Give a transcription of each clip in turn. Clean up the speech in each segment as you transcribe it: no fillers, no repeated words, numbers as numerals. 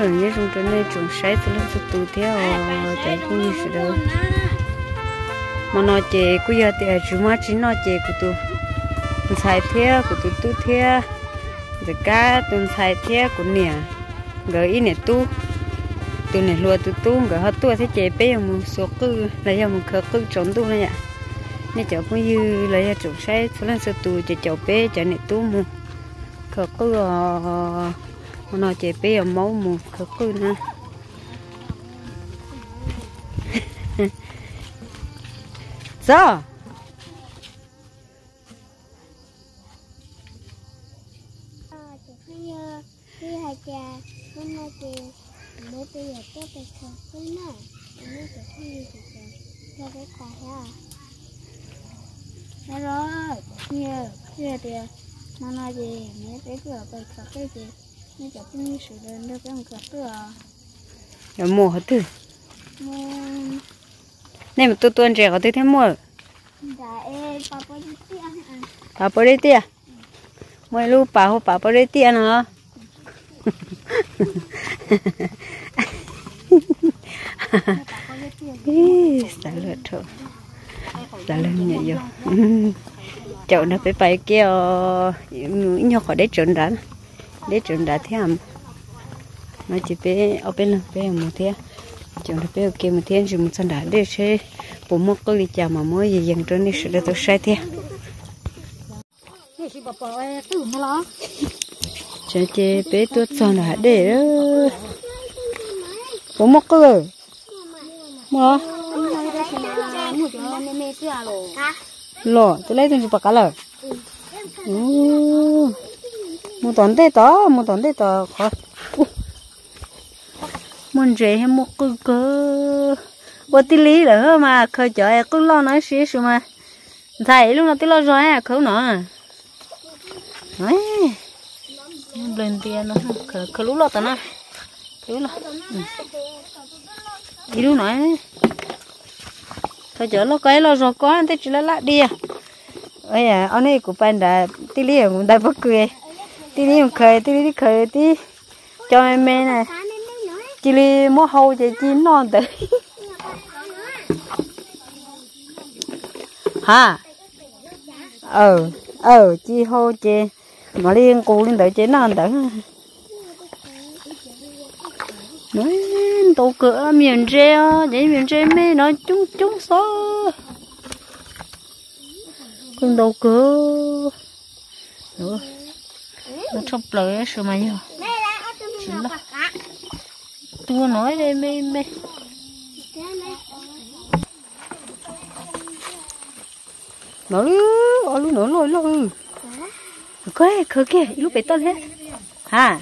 rồi nhớ trong trên này trồng sấy thì nó sẽ tụ theo tại cũng như sự đâu mà nó chè cũng giờ thì chú má chỉ nó chè của tụ xài theo của tụ theo rồi cá tụ xài theo của nè gửi ý nè tụ này lùa tụ gửi hết tụ thế chè bé một số cứ lấy ra một khởi cứ trồng tụ này ạ nên cháu cũng như lấy ra trồng sấy thì nó sẽ tụ cho cháu bé cho nè tụ một khởi cứ nó chè bé ở máu một khởi cứ nữa sao mới bây giờ tôi phải học cái này, mới phải thi thì cho cái bài ha. Thế rồi, nhiều thì mà nói gì, mới bây giờ phải học cái gì, mới cho tôi như sự đơn được cái học tôi à. rồi mua hết thử. Mua. Này mà tôi trẻ có tôi thêm mua. Dạ em, papa đi tiệm à. Papa đi tiệm. Mua lu papa đi tiệm hả? Xả lợn thôi, xả lợn nhẹ vô. Chậu nó phải bay kia nhỏ khỏi để trộn đá thế hả? Nó chỉ bé ở bên một thế, chậu nó bé kia một thế chỉ một sân đá để chơi, bố mọc cái ly trà mà mới gì dần trơn đi sẽ được sai thế. Chơi bé tuốt sân đá để bố mọc cái rồi. Mà lò tôi lấy từng chục bạc lờ một tấn tê to khó muốn chơi hay một cái cơ bữa tí lý nữa mà khơi chợ cứ lo nói xí xíu mà thầy lúc nào tí lo rồi à khâu nữa đấy lên tiền nó khơi lúc lo tao nè khơi lo đi lúc nói thôi chở nó cái lo rồi có anh thấy chỉ là lạ đi à ơi à anh ấy của bạn đã tí li cũng đã bắt cười tí li khơi tí cho em này chỉ li mua hầu chỉ chín non tới ha chi hầu chỉ mà liên cụ lên tới chế non tới nói tổ cửa miền tre vậy miền tre mê nó chúng số con tổ cửa nó chọc lời sao mà nhở chỉ là tua nói đây mê nó luôn nó lôi cái khờ kia lúc bé to hết ha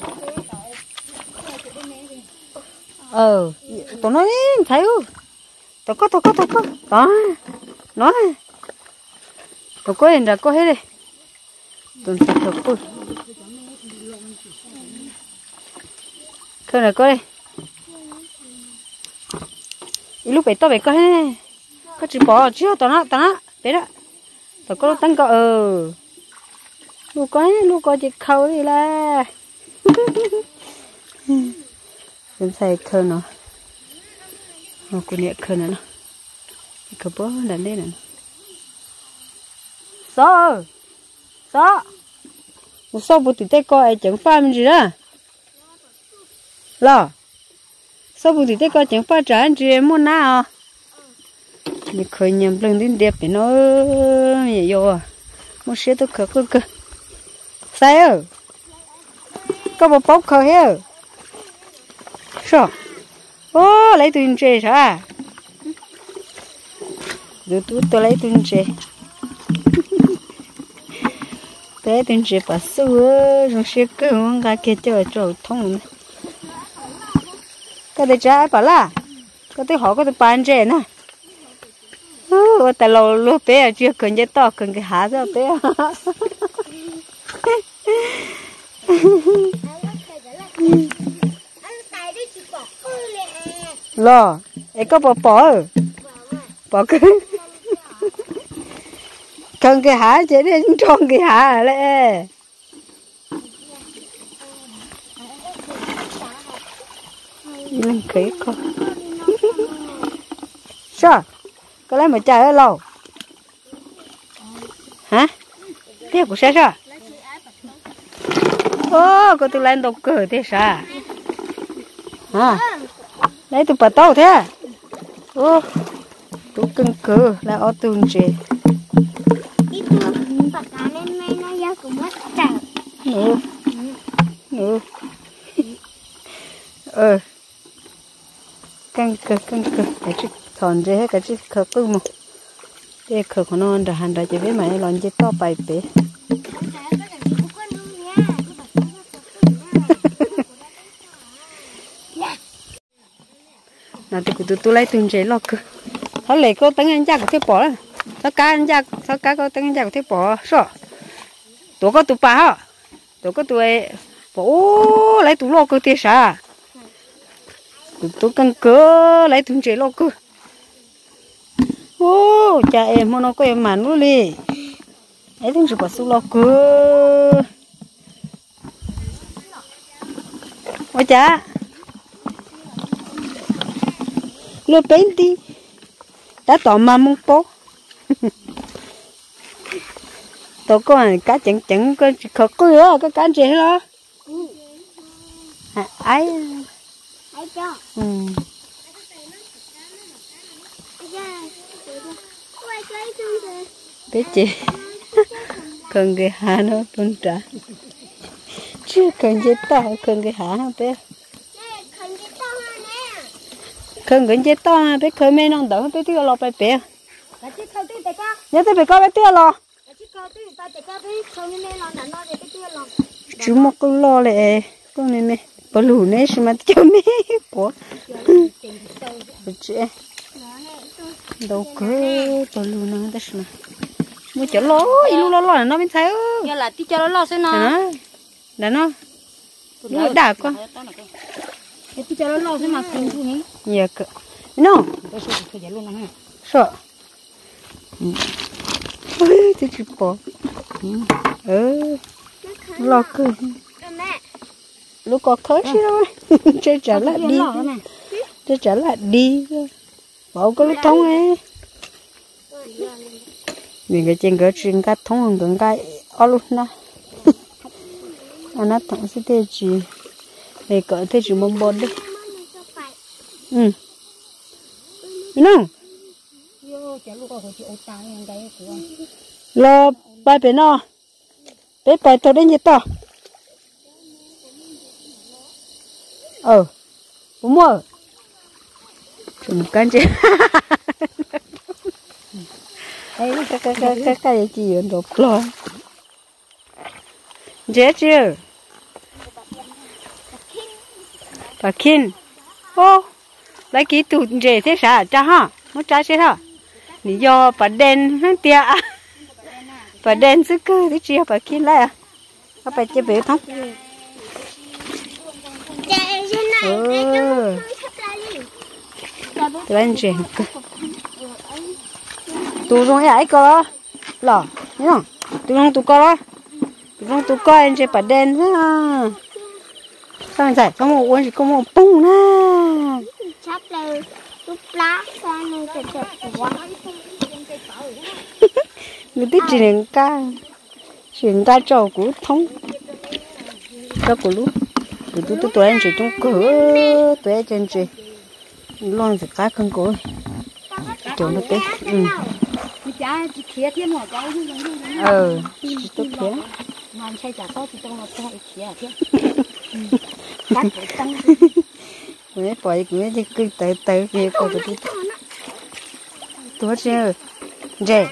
tụi nó thấy không tụi có đó nói tụi có hình ra có hết đi tụi thật cô khơi này có đi lúc bé to bé có hết có chỉ bỏ chứ tụi nó bé đó tụi có tăng cọ lúc có chỉ khâu đi là đến xài khơi nó cô nhẹ khơi nó khơi bó đàn đây nè sao bố tụi tay coi chẳng pha mình gì đó lo sao bố tụi tay coi chẳng pha trả anh chị em muốn nào mình khơi nhầm lần đến đẹp để nó nhẹ vô à muốn xé tôi khơi cơ sai ơ có một bóc khơi hết sao lấy tuyên chế sao rồi tôi lấy tuyên chế bà xưa rồi sẽ cứ muốn cái kia cho thông cái đấy trái bà là cái đấy họ có được bán chế nè tại lâu bé chưa cần cái to cần cái há ra bé lo ấy có bỏ cái cần cái hả chỉ đến tròn cái hả lại lên khế con sao có lấy mà chạy ở lâu hả thế của sao ô cô tôi lên đâu cờ thế sao hả lấy tôi bắt tao thế ô tôi cưng cờ là ở tường gì căng cờ cái chiếc thòn dễ hết cái chiếc khờ cứ một cái khờ của nó đã hành đã chỉ biết mày làm gì to bài bể nào thì của tôi lấy từng chế lo cơ họ lấy cô tăng anh cha của thế bỏ rồi sao cá cô tăng anh cha của thế bỏ sao tôi có tụ ba hả tôi có tụ bố lấy tụ lo cơ thế sao tôi căng cỡ lấy từng chế lo cơ ô cha em mà nó có em màn luôn đi lấy từng chế bỏ số lo cơ ôi cha lô bén đi đã tỏ mà mông bố tôi có cá chẳng có khó cửa có cá gì đó ai cho biết chị cần cái hà nó tuôn trả chưa cần gì to cần cái hà không biết cần cái gì to biết khơi mấy non đỡ biết tiêu lo phải bé nhớ tới phải có biết tiêu lo chú một con lo lại con này này bỏ lù này xem mà cho mấy của chị đâu cứ bỏ lù nó đó xem mua chở lo ilu lo là nó bên thấy giờ là tí cho lo xem nó đã nó đã quá tí cho lo xem mà không thu nhỉ nhiều cơ nó sợ ôi thì chụp bỏ lo cơ lúc có khơi chứ đâu chơi trở lại đi chơi trở lại đi bảo có lúc thông ấy mình cái trên cái chuyện cái thông hơn gần cái ở lúc đó anh nó thằng sẽ thế gì để cỡ thế chỉ mong bồn đi nó lo bài bé nó bé bài tôi đến như to bố mua chúng con chứ cái gì ở đột lo dễ chưa bà Kim ô lấy kỹ tụt dễ thế sao cha ha nó cha thế hả lý do bà đen hắn tia bà đen sức cơ thế chia bà Kim lại à bà phải chơi bể không tụi anh chuyển tụi rong ấy có lỏ nhá tụi rong tụi có tụi rong tụi có anh chơi bà đen thế à sao anh giải có một uốn chỉ có một bung na chắp lên lúc lá sang nên chật chật quá người thích chuyển ca trâu của thông cho của lúc tụi anh chỉ trong cửa tụi anh trên chỉ lon thì cá không có chỗ nó té chỉ khía thiên hỏa cháu chỉ tốt khía mà xây trả tốt thì trong nó thôi khía thiên mấy bội mấy cái cứ tới kia coi tụi chơi dễ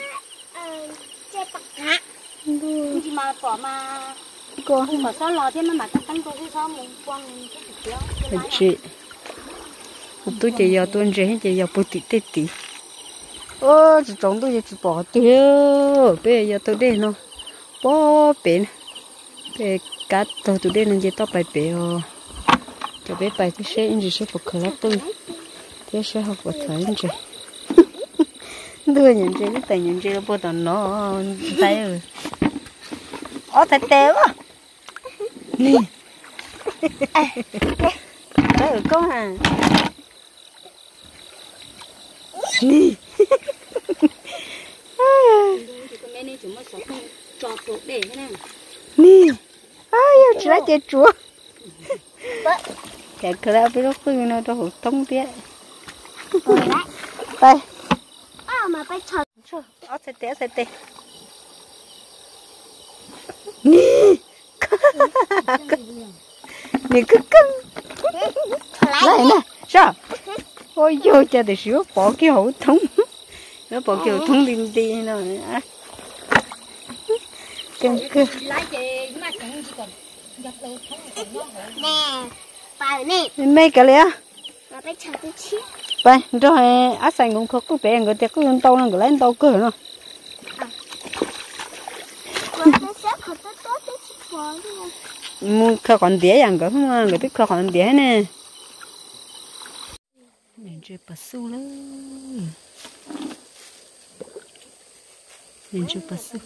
mà bỏ mà cô không mà sao lo thế mà tăng cô cái sao mình quăng cái chị tôi chỉ giờ tôi dễ chỉ giờ bút tít chỉ trống tôi chỉ bỏ tiêu bây giờ tôi đây nó bỏ bể bể cá tôi đây nó chỉ tao bài bể cho bé bài thì sẽ anh sẽ phục khởi tôi thế sẽ học vào thời anh chị đưa nhận chơi cái tài nhận chơi bao giờ nó thấy rồi thật tệ quá nè đó ở câu hàng nè nè ai chỉ là chơi chúa cái kia bây giờ cứ nó cho hụt thông tiếc đây mà phải chờ ở sẽ tê nè nè cứ cưng này nè sao ôi vô cho để sửa bỏ cái hũ thông nó bỏ cái hũ thông đi đi rồi cưng cưng nè phải nè mấy cái này mà phải chờ tới chiếc vậy rồi á xanh cũng không có bé người ta cứ tàu nó lấy tàu cửa nó mua khơi còn đĩa dạng cái không người biết khơi còn đĩa nè mình chơi bát su luôn mình chơi bát su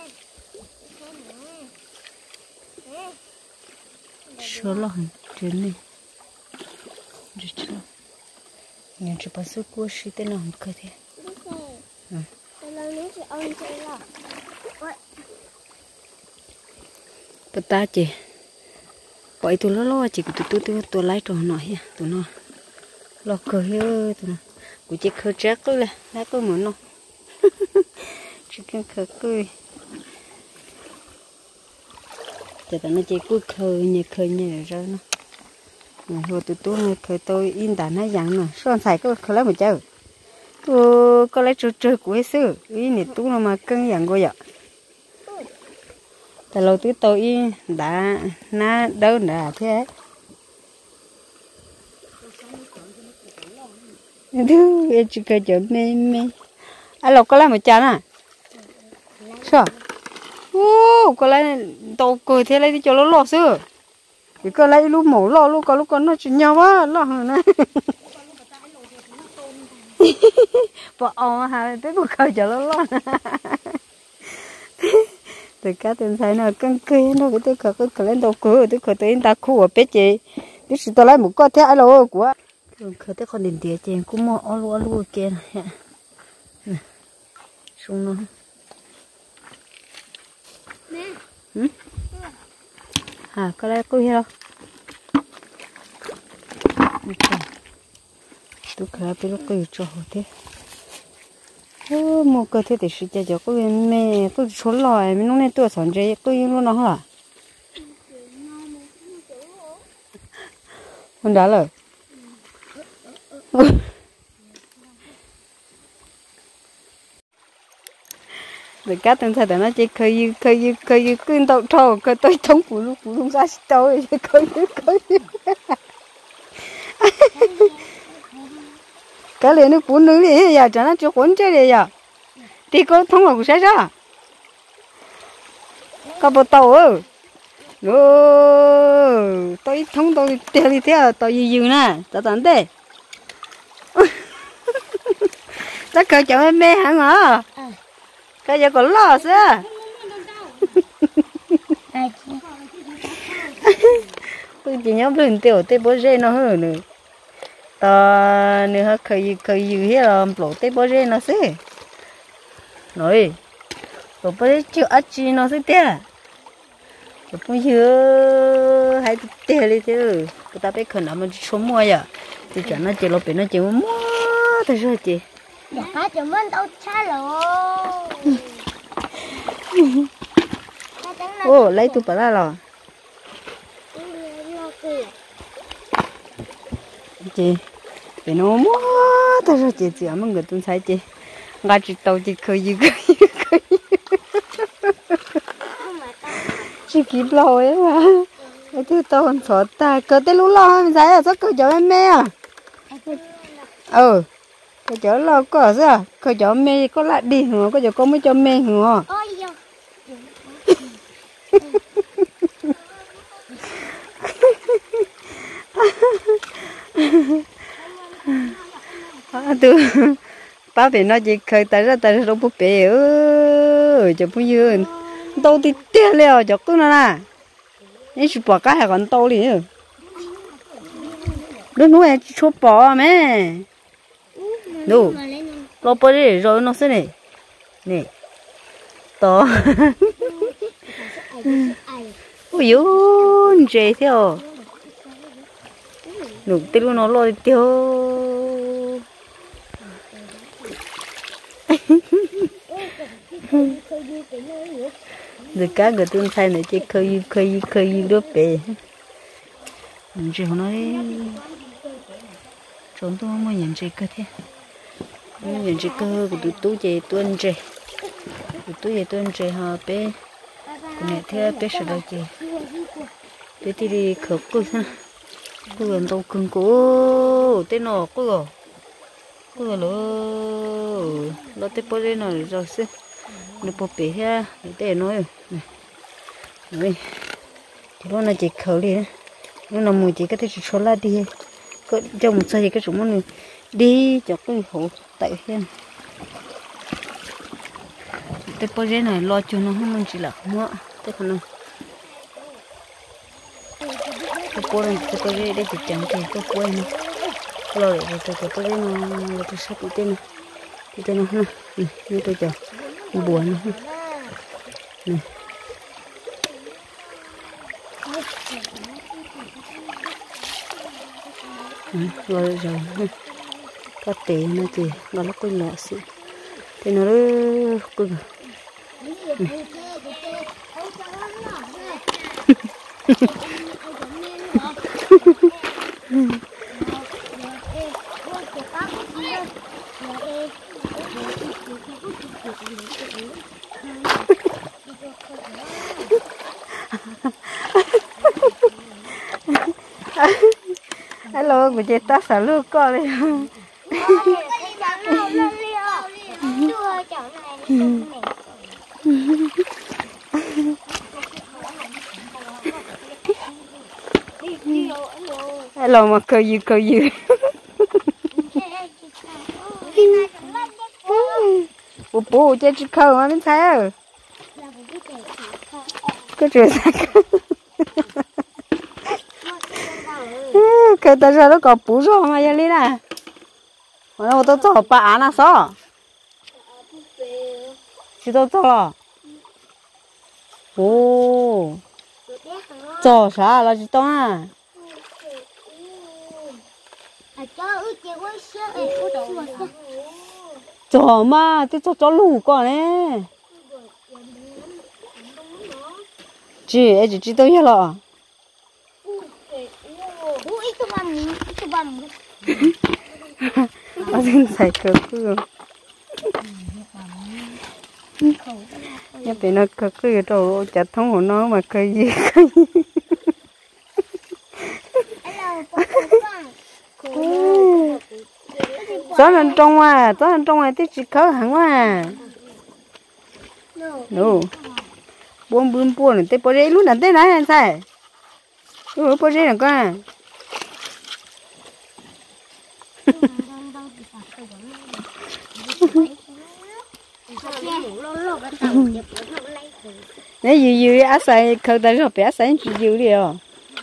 số lo hả trên này mình chơi bát su cua xí tên nào không cơ thế tụi ta chị vậy tụi nó lo chị tụi lái trò nói ha tụi nó lo cười ơi tụi nó của chị cười chắc là lá cười muốn nó chị cần cười chị tụi nó chị cứ cười nhẹ rồi nó hồi tụi nó cười tôi in tản hay dạng nè son xài có cười lắm mà chơi có lấy chơi của ấy xưa ý này tụi nó mà cưng dạng coi vậy tại lâu tụi tôi đã ná đâu đã thế thứ em chỉ cần chở mê à lâu có làm một chán à sao có lấy tàu cười thế lấy đi cho nó lọt xưa thì có lấy lúc mổ lọt lúc có lúc con nó chuyện nhau quá lọt hơn này bỏ hà tới cuộc khơi cho nó lọt từ cá tiền thấy nó căng cây nó cái tôi khờ lên đầu cửa tôi khờ tới ta khu ở bên chị tôi chỉ tôi lấy một con thế alo của khờ tới con điện tiền chị cũng mua alo kia này xuống nó à có lấy coi đâu tôi khờ bây giờ coi cho thế một cái thế thì sẽ cho cái mẹ cái số loại mình lúc này tôi sản chế cái luôn nó hả con đã rồi để cá từng thời nó chỉ khơi cứ tàu trâu khơi tôi thống phụ luôn ra tôi khơi cái này nó cuốn nữa đi giờ cho nó cho cuốn chơi đi giờ thì có thông là cũng sẽ ra có bộ tàu ơ tôi thông tôi theo đi theo tôi gì nè cho tận đây chắc cỡ cho mẹ hả ngờ cái giờ còn lo sao tôi chỉ nhớ lần tiểu tôi bố rê nó hơn nữa ta nữa khơi dữ hết là lộ tế bó rê nó xí rồi lộ bó rê chịu ắt chi nó xí tê lộ bó dữ hay tê đi chứ người ta biết khẩn nào mà xuống mua vậy thì chẳng nó chỉ lộ bị nó chỉ mua thôi rồi chị dạ cá cho mình đâu xa rồi ô lấy tụi bà ra rồi chị để nó mua thôi rồi chị mà người tôi thấy chị ngay chỉ tàu chị khơi gì chị kịp lâu ấy mà cái thứ tao còn sợ ta cơ tới lúc lo mình thấy là sao cơ cho em mẹ à cơ cho lo có sao cơ cho mẹ có lại đi hả cơ cho con mới cho mẹ hả tôi ba bé nó chỉ khơi ta ra trong búp bê cho bún dưa đâu thì tiếc leo cho cứ nó nè những chụp bạc cái còn đâu đi đứa nuôi chụp bỏ mẹ đủ lo bơi đi rồi nó sẽ này nè to ui dồi chơi theo đủ tiêu nó lo tiêu được cá người tuân sai này chơi khơi đứa bé rồi nó trốn tôi mới nhận chơi cơ thế nhận chơi cơ của tụi tôi chơi tuân chơi tụi tôi chơi tuân chơi họ bé này thế bé sợ đâu chơi bé thì đi khớp cô xem cô gần đâu cưng cố tên nó cô rồi lo tới bữa đây nó rồi xí nó bố bé ha để nói này thì nó là chỉ khẩu đi nó là mùi chỉ cái thứ số là đi có trong một sai cái chúng nó đi cho cái hộ tại hen tới bữa đây này lo cho nó không chỉ là mua tới phần nào cái bữa này tới bữa đây chỉ chẳng thì có quên rồi tới bữa đây nó tôi sắp đi tên nó ha như tôi chờ buồn nè rồi có tiền nữa chị nó có nhỏ xí thì nó cứ hello của chị ta xả nước con đi hello mà cười gì bố chơi chỉ khâu mà bên thấy cái chuyện cái ta ra nó có bù rồi mà vậy nè mà tôi cho bà ăn à sao chỉ tôi cho ồ cho sao là chỉ tôi à cho mà tôi cho lù con nè chỉ tôi hiểu rồi ở trên sài cờ cứ nhà bên nó cờ cứ đồ chặt thông của nó mà cờ gì gió lên trong à tí chỉ cờ hẳn à no buông này tới bữa đấy lúc nào tới nãy anh sai lúc bữa đấy là con nãy dư á sai khâu ta rồi bé sai chỉ dư đi à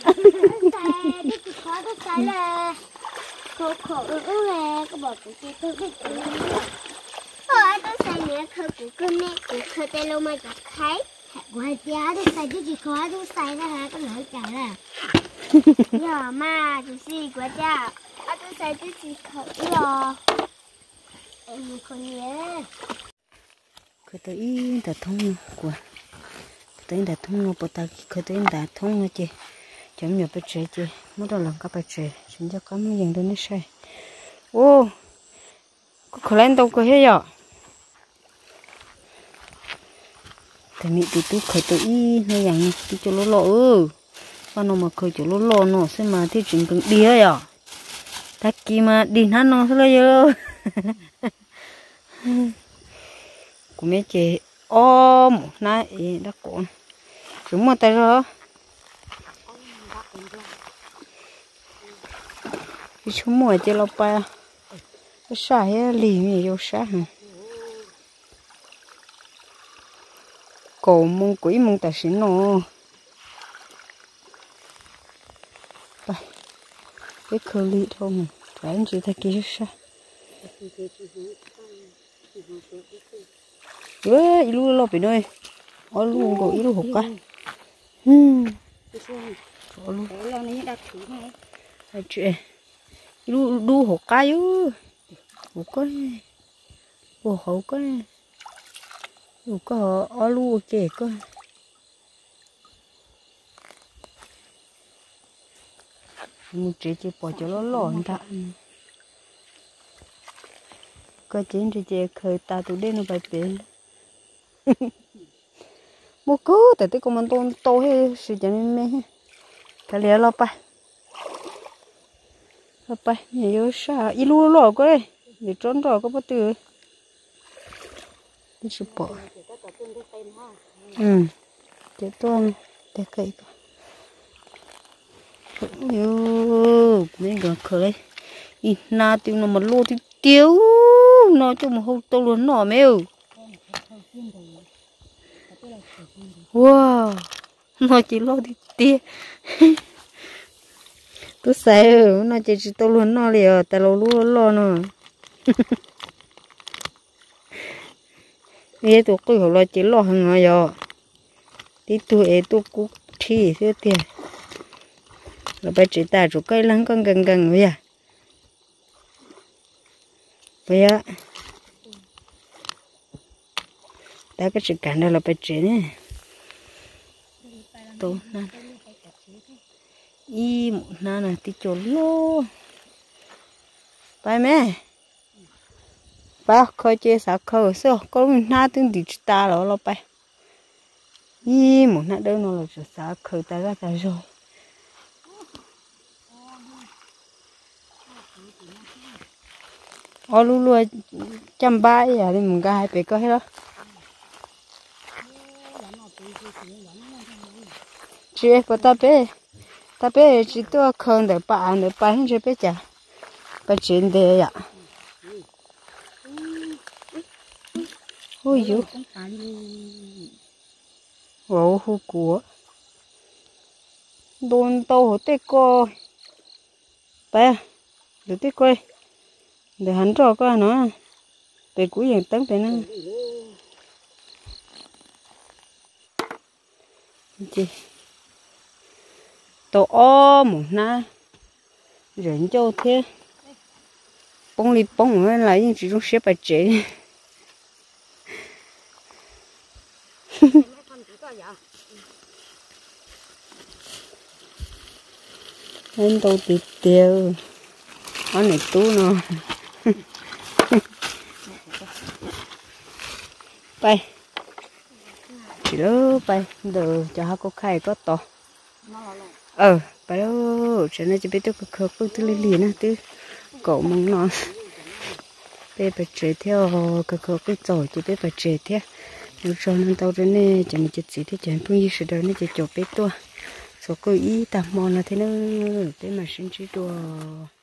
sai nè khâu của cơm nè khâu tay lâu mà chặt khai ngoài giá tôi sai chứ chỉ khó tôi sai ra hả có lỗi cả là giờ mà chỉ xì quá cha tôi sai chứ chỉ khó rồi em không nhớ cái tới đã thông của tới đã thông nó bắt tay cái tới đã thông nó chị chấm nhập bạch chế chị muốn đâu làm các bạch chế chúng ta có mấy dạng đó nó sai ô có khởi lên đâu có hết rồi thì mình tụi khởi tới nó dạng đi cho lỗ và nó mà khởi cho lỗ nó sẽ mà thì chuyện cần đi ấy à ta kia mà đi hắn nó thôi giờ của mấy chị ôm nãy đã cuộn chúng mà tay rồi cái chúng mùa chị lộc ba cái sải lì mi vô sải hả cổ mông quỷ mông tài xỉn nó cái khờ lì thôi mà phải anh chỉ thấy kia sao ơi ilu lo bị nơi ở luôn có ilu hộp cá ở luôn hay chuyện ilu đu hộp cá chứ hộp cá hộp cá hộp cá ở luôn kề cơ một chế bỏ cho nó lỏn ta có chuyện chế khơi ta tụi đây nó phải bền một cứ tại tôi còn tôn tô hay sự cho nên mẹ cái lẽ lo pa nhiều sao ilu lo cái để trốn rồi có bắt từ đi chụp bỏ chế tôn để cây nhiều nên gần khơi na tiêu nó một lô thì tiêu nó cho một hôm tôi luôn nọ mèo wow nó chỉ lô thì tiêu tôi say nó chỉ tôi luôn nọ liền tại lô lo nữa vậy tôi cứ hồi chỉ lo hàng ngày rồi tí tôi cũng thi thế tiền là bây chỉ ta chủ cây lăng con gần vậy à bây giờ đã cái sự cản đó là bây chỉ nè tổ na một na là tí chỗ lô bài mẹ bài khơi chơi sao khơi sao có na tiếng đi ta lo bài một na đâu nó là sao khơi ta ra ta rồi ô lu chăm ba à thì mình gai phải có hết đó chị có ta bé chỉ tôi không để bạn hết chị bé chả bé chuyện đấy ạ ôi dữ wow hú cua đồn tàu hổ tê coi bé được tê coi để hắn cho coi nó để cuối dạng tấn phải nó chị tổ một na rảnh châu thế bông li bông nó lại nhưng chỉ trong xếp bài chế nên tôi tịt tiêu con này tú nó bay chỉ đó bay đồ cho họ có khai có to bay đâu cho nên chỉ biết tôi khờ tôi từ liền á từ cậu mong nó bé phải chơi theo khờ cái giỏi chỉ biết phải chơi theo nếu cho nên tao đến này chỉ mình chỉ thì chẳng bao nhiêu sự đâu nên chỉ chụp bé tôi số cô ý tạm mòn là thế nữa để mà sinh trí đùa